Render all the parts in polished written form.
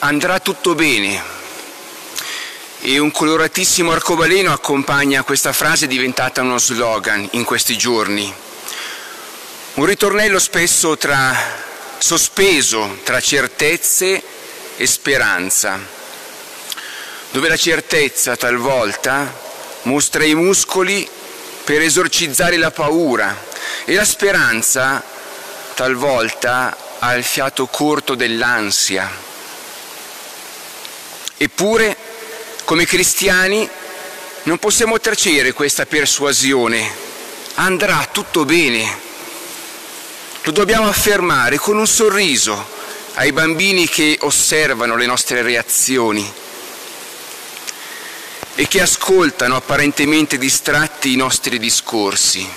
andrà tutto bene. E un coloratissimo arcobaleno accompagna questa frase diventata uno slogan in questi giorni. Un ritornello spesso sospeso tra certezze e speranza, dove la certezza talvolta mostra i muscoli per esorcizzare la paura e la speranza talvolta ha il fiato corto dell'ansia. Eppure, come cristiani, non possiamo tacere questa persuasione. Andrà tutto bene. Lo dobbiamo affermare con un sorriso ai bambini che osservano le nostre reazioni e che ascoltano apparentemente distratti i nostri discorsi.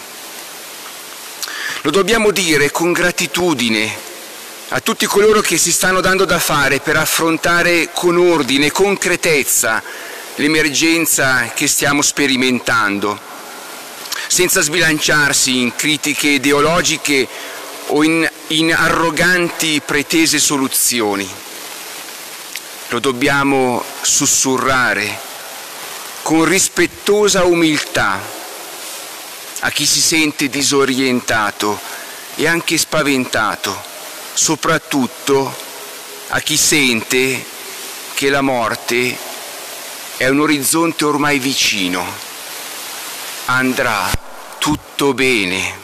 Lo dobbiamo dire con gratitudine a tutti coloro che si stanno dando da fare per affrontare con ordine e concretezza l'emergenza che stiamo sperimentando, senza sbilanciarsi in critiche ideologiche o in arroganti pretese soluzioni. Lo dobbiamo sussurrare con rispettosa umiltà a chi si sente disorientato e anche spaventato, soprattutto a chi sente che la morte è un orizzonte ormai vicino. Andrà tutto bene.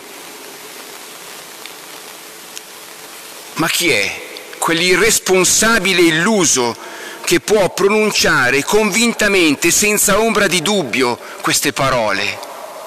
Ma chi è quell'irresponsabile illuso che può pronunciare convintamente, senza ombra di dubbio, queste parole?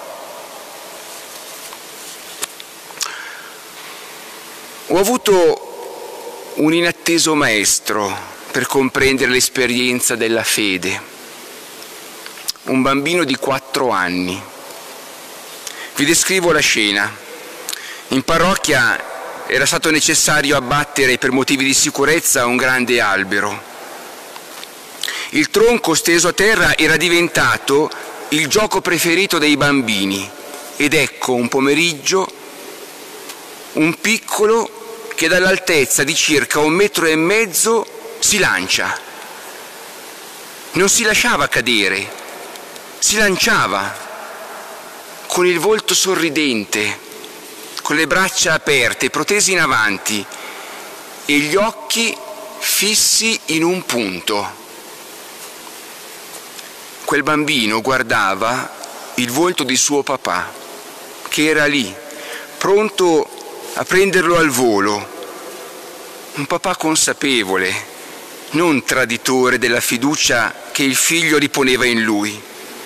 Ho avuto un inatteso maestro per comprendere l'esperienza della fede, un bambino di 4 anni. Vi descrivo la scena. In parrocchia era stato necessario abbattere per motivi di sicurezza un grande albero. Il tronco steso a terra era diventato il gioco preferito dei bambini ed ecco un pomeriggio un piccolo che dall'altezza di circa 1,5 metri si lancia. Non si lasciava cadere, si lanciava con il volto sorridente, con le braccia aperte, protesi in avanti e gli occhi fissi in un punto. Quel bambino guardava il volto di suo papà, che era lì, pronto a prenderlo al volo. Un papà consapevole, non traditore della fiducia che il figlio riponeva in lui.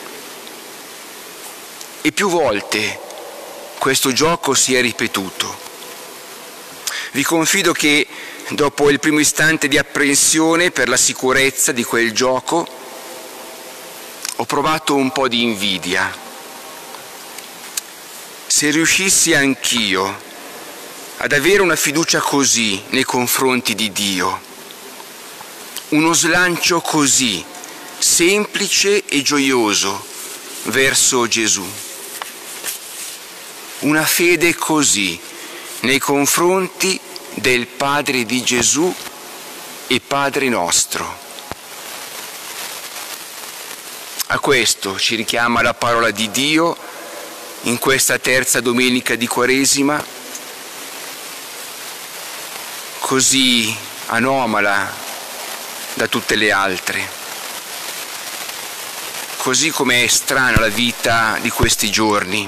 E più volte questo gioco si è ripetuto. Vi confido che dopo il primo istante di apprensione per la sicurezza di quel gioco ho provato un po' di invidia. Se riuscissi anch'io ad avere una fiducia così nei confronti di Dio, uno slancio così semplice e gioioso verso Gesù, una fede così nei confronti del Padre di Gesù e Padre nostro. A questo ci richiama la parola di Dio in questa terza domenica di Quaresima, così anomala da tutte le altre, così come è strana la vita di questi giorni.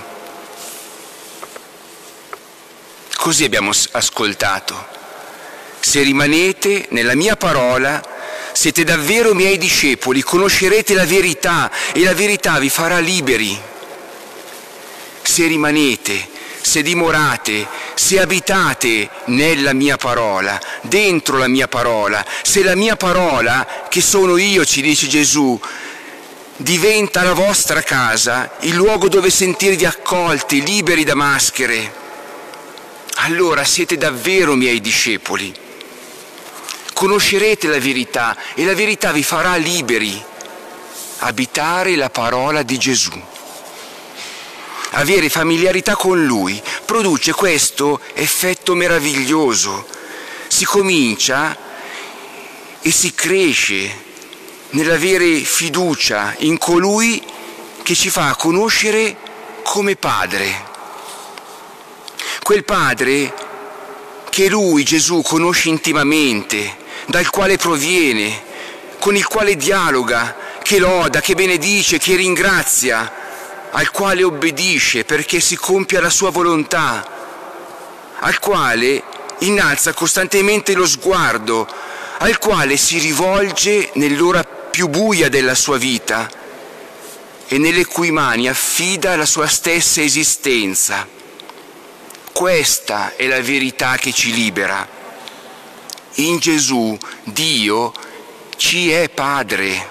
Così abbiamo ascoltato: se rimanete nella mia parola, siete davvero miei discepoli, conoscerete la verità e la verità vi farà liberi. Se rimanete, se dimorate, se abitate nella mia parola, dentro la mia parola, se la mia parola, che sono io, ci dice Gesù, diventa la vostra casa, il luogo dove sentirvi accolti, liberi da maschere, allora siete davvero miei discepoli. Conoscerete la verità e la verità vi farà liberi. Abitare la parola di Gesù, avere familiarità con Lui, produce questo effetto meraviglioso. Si comincia e si cresce nell'avere fiducia in colui che ci fa conoscere come Padre. Quel Padre che Lui, Gesù, conosce intimamente, dal quale proviene, con il quale dialoga, che loda, che benedice, che ringrazia, al quale obbedisce perché si compia la sua volontà, al quale innalza costantemente lo sguardo, al quale si rivolge nell'ora più buia della sua vita e nelle cui mani affida la sua stessa esistenza. Questa è la verità che ci libera. In Gesù Dio ci è Padre.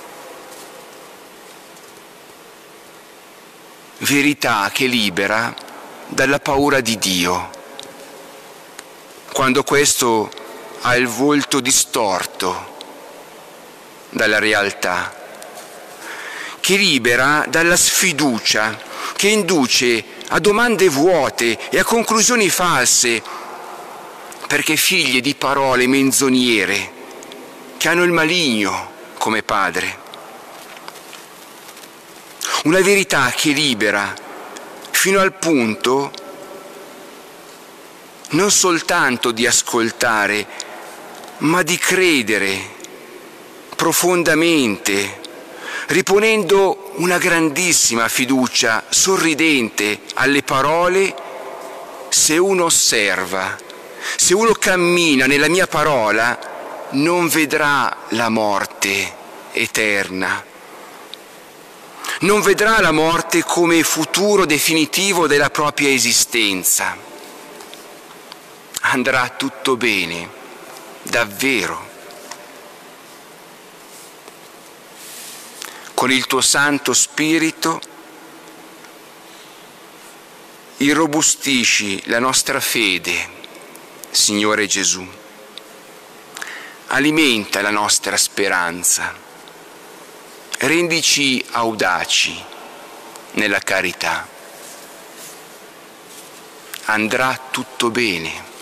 Verità che libera dalla paura di Dio, quando questo ha il volto distorto dalla realtà, che libera dalla sfiducia, che induce a domande vuote e a conclusioni false, perché figlie di parole menzognere che hanno il maligno come padre. Una verità che libera fino al punto non soltanto di ascoltare, ma di credere profondamente, riponendo una grandissima fiducia sorridente alle parole: se uno osserva, se uno cammina nella mia parola, non vedrà la morte eterna. Non vedrà la morte come futuro definitivo della propria esistenza. Andrà tutto bene, davvero. Con il tuo Santo Spirito irrobustisci la nostra fede, Signore Gesù. Alimenta la nostra speranza. Rendici audaci nella carità. Andrà tutto bene.